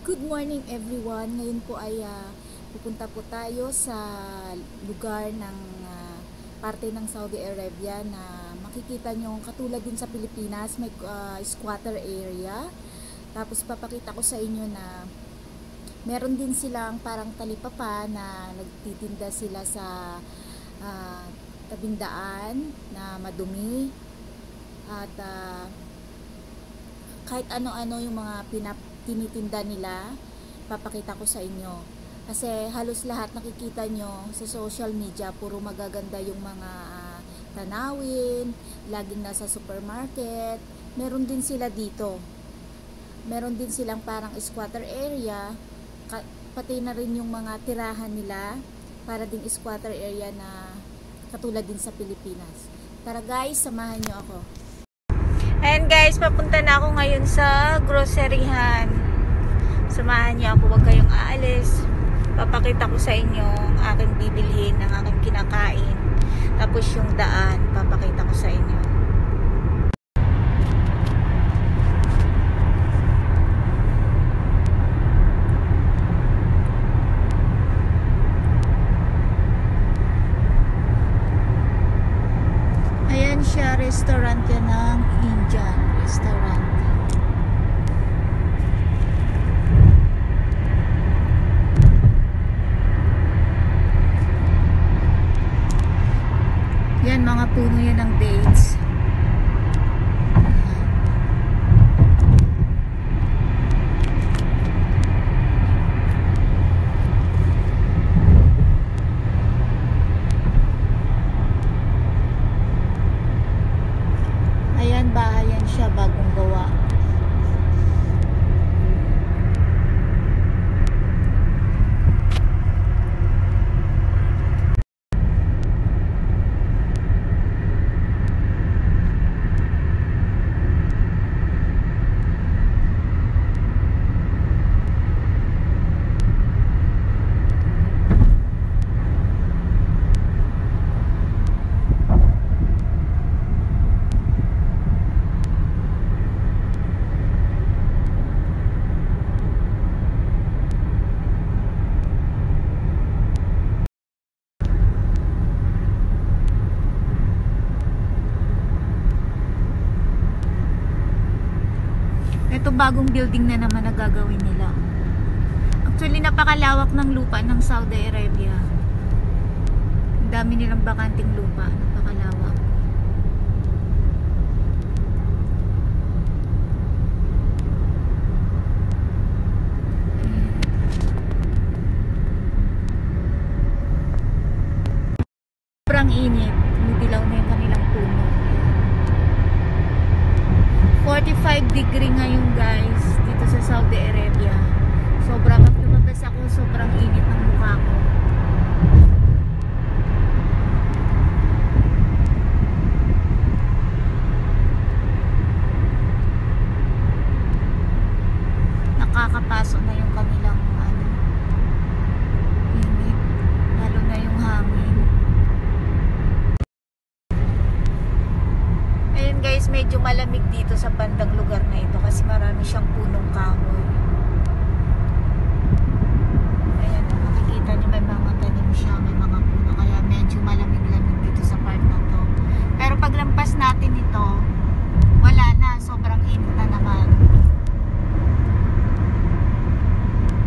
Good morning everyone. Ngayon po ay pupunta po tayo sa lugar ng parte ng Saudi Arabia na makikita nyo katulad din sa Pilipinas, may squatter area. Tapos papakita ko sa inyo na meron din silang parang talipapa na nagtitinda sila sa tabing daan na madumi. At kahit ano-ano yung mga tinitinda nila, papakita ko sa inyo. Kasi halos lahat nakikita nyo sa social media, puro magaganda yung mga tanawin, laging nasa supermarket. Meron din sila dito. Meron din silang parang squatter area, pati na rin yung mga tirahan nila, para din squatter area na katulad din sa Pilipinas. Tara guys, samahan nyo ako. Ayan guys, papunta na ako ngayon sa groceryhan. Samahan niyo ako, huwag kayong aalis. Papakita ko sa inyo ang aking bibilhin, ang aking kinakain. Tapos yung daan, papakita ko sa inyo. Ayan siya, restaurant yan ng Indian restaurant. Yan, mga puno yan ng dates. Ayan, bahayan siya, bagong gawa. Ito bagong building na naman na gagawin nila. Actually, napakalawak ng lupa ng Saudi Arabia. Ang dami nilang bakanting lupa. Napakalawak. Sobrang init. Lumidilaw na yung kanilang puno. 45 degree ngayon guys dito sa Saudi Arabia. Sobrang pag lumabas ako, sobrang init ng mukha ko. Nakakapasok na yung kanilang init, lalo na yung hangin. Ayan guys, medyo malamig dito sa bandang lugar na ito kasi marami siyang punong kahoy. Ayan, makikita niyo may mga tanim siya, may mga puno, kaya medyo malamig-lamig dito sa part na to. Pero paglampas natin ito, wala na, sobrang init na naman.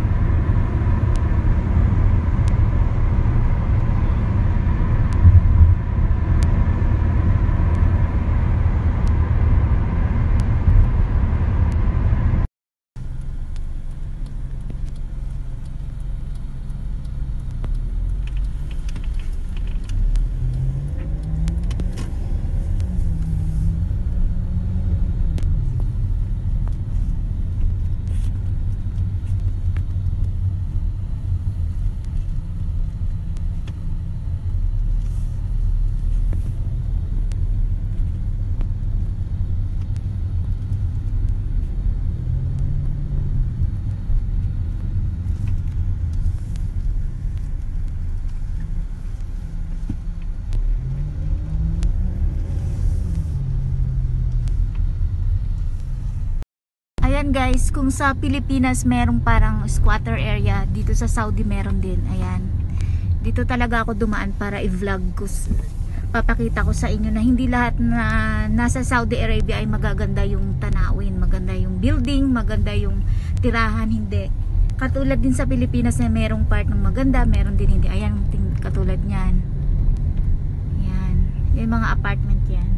Ayan guys, kung sa Pilipinas merong parang squatter area, dito sa Saudi meron din. Ayan. Dito talaga ako dumaan para i-vlog ko. Papakita ko sa inyo na hindi lahat na nasa Saudi Arabia ay magaganda yung tanawin, maganda yung building, maganda yung tirahan, hindi. Katulad din sa Pilipinas na merong part ng maganda, meron din hindi. Ayan, katulad niyan. Ayan. Yung mga apartment yan.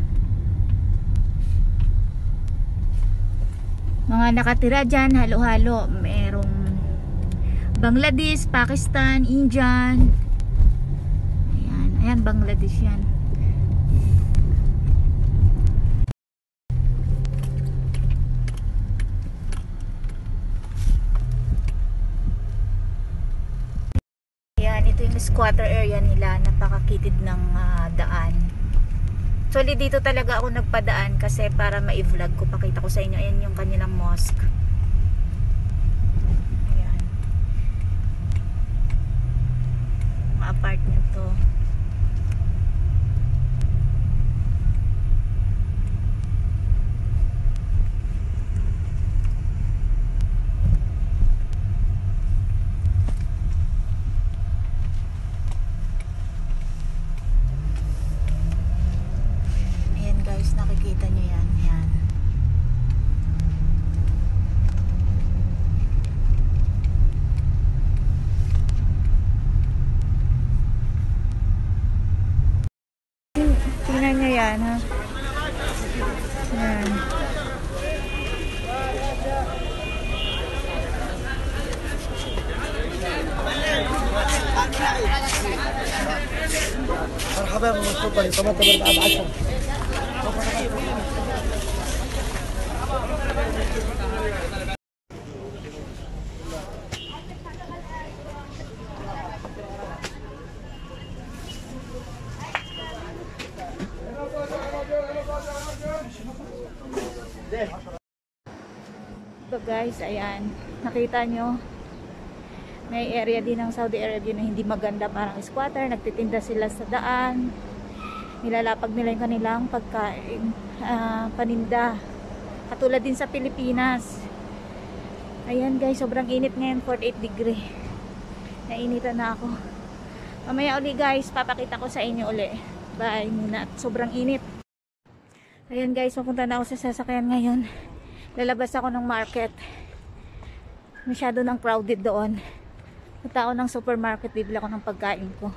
Mga nakatira dyan, halo-halo. Merong Bangladesh, Pakistan, Indian. Ayan, ayan Bangladesh yan. Ayan, ito yung squatter area nila. Napakakitid ng daan. Actually, dito talaga ako nagpadaan kasi para ma-vlog ko. Pakita ko sa inyo. Ayan yung kanilang mosque. Ayan. Mga apartment to. Nakikita nyo yan. Yan. Tingnan nyo yan, ha? Yan. مرحبا تفضلي طماطم ب 10. So guys, ayan, nakita nyo may area din ng Saudi Arabia na hindi maganda, parang squatter. Nagtitinda sila sa daan, nilalapag nila yung kanilang pagkain, paninda, katulad din sa Pilipinas. Ayan guys, sobrang init ngayon, 48 degree. Nainitan na ako. Mamaya uli guys, papakita ko sa inyo uli. Bye muna, sobrang init. Ayan guys, pupunta na ako sa sasakyan ngayon. Lalabas ako ng market. Masyado nang crowded doon. Punta ako ng supermarket, bibili ako ng pagkain ko.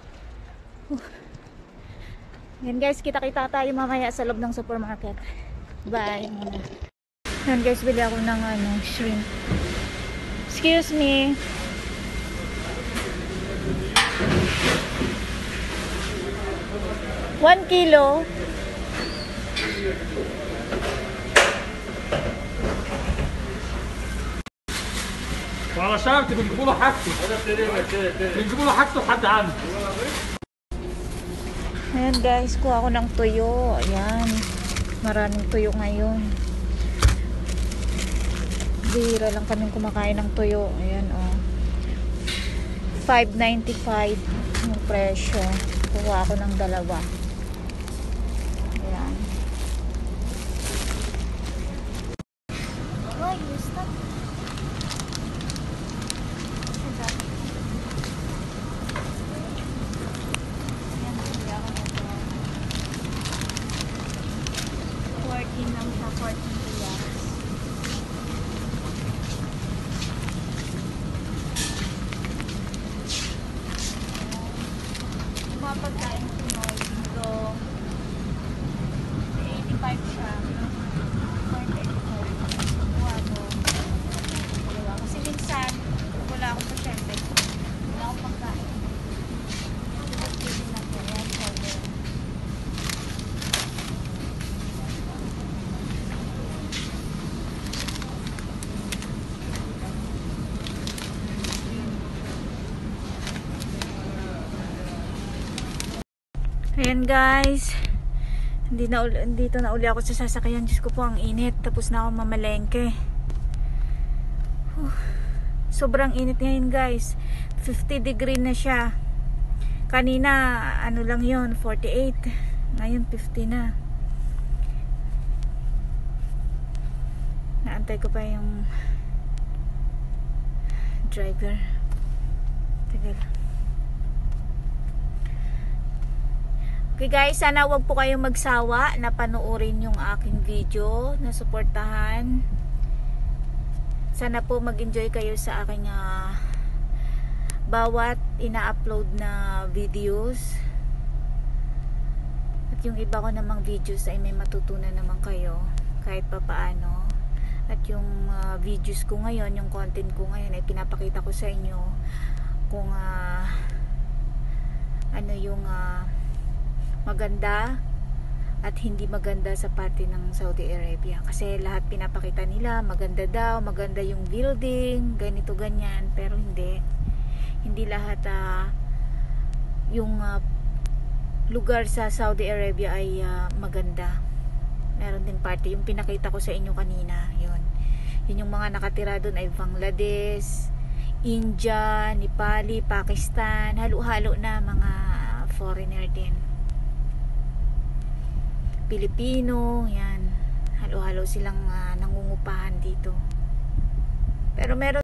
Yan guys, kita-kita tayo mamaya sa loob ng supermarket. Bye muna. Yan guys, bili ako ng shrimp. Excuse me. One kilo. وعلى شرط بنجيبوا له حاجته. بنجيبوا له حاجته لحد عنده. Ayan guys, kuha ko ng tuyo. Ayan. Maraming tuyo ngayon. Bihira lang kaming kumakain ng tuyo. Ayan oh. 5.95 yung presyo. Kuha ko ng dalawa. Ayan. Why you stop? Pagkain ng Pinoy dito 85 siya 485 kuha ko kasi minsan wala akong pasyente, wala akong pagkain. Ayan guys, dito na uli ako sa sasakyan. Diyos ko po, ang init. Tapos na ako mamalengke. Sobrang init ngayon guys. 50 degree na siya. Kanina ano lang yon, 48. Ngayon 50 na. Hinihintay ko pa yung driver. Tagal. Okay guys, sana wag po kayong magsawa na panoorin yung aking video, na suportahan. Sana po mag-enjoy kayo sa aking bawat ina-upload na videos. At yung iba ko namang videos ay may matutunan naman kayo kahit pa paano. At yung videos ko ngayon, yung content ko ngayon ay pinapakita ko sa inyo kung ano yung maganda at hindi maganda sa parte ng Saudi Arabia. Kasi lahat pinapakita nila, maganda daw, maganda yung building, ganito, ganyan. Pero hindi. Hindi lahat yung lugar sa Saudi Arabia ay maganda. Meron din parte, yung pinakita ko sa inyo kanina, yun. Yun yung mga nakatira doon ay Bangladesh, India, Nepali, Pakistan, halo-halo na mga foreigner din. Pilipino, yan. Halo-halo silang nangungupahan dito. Pero meron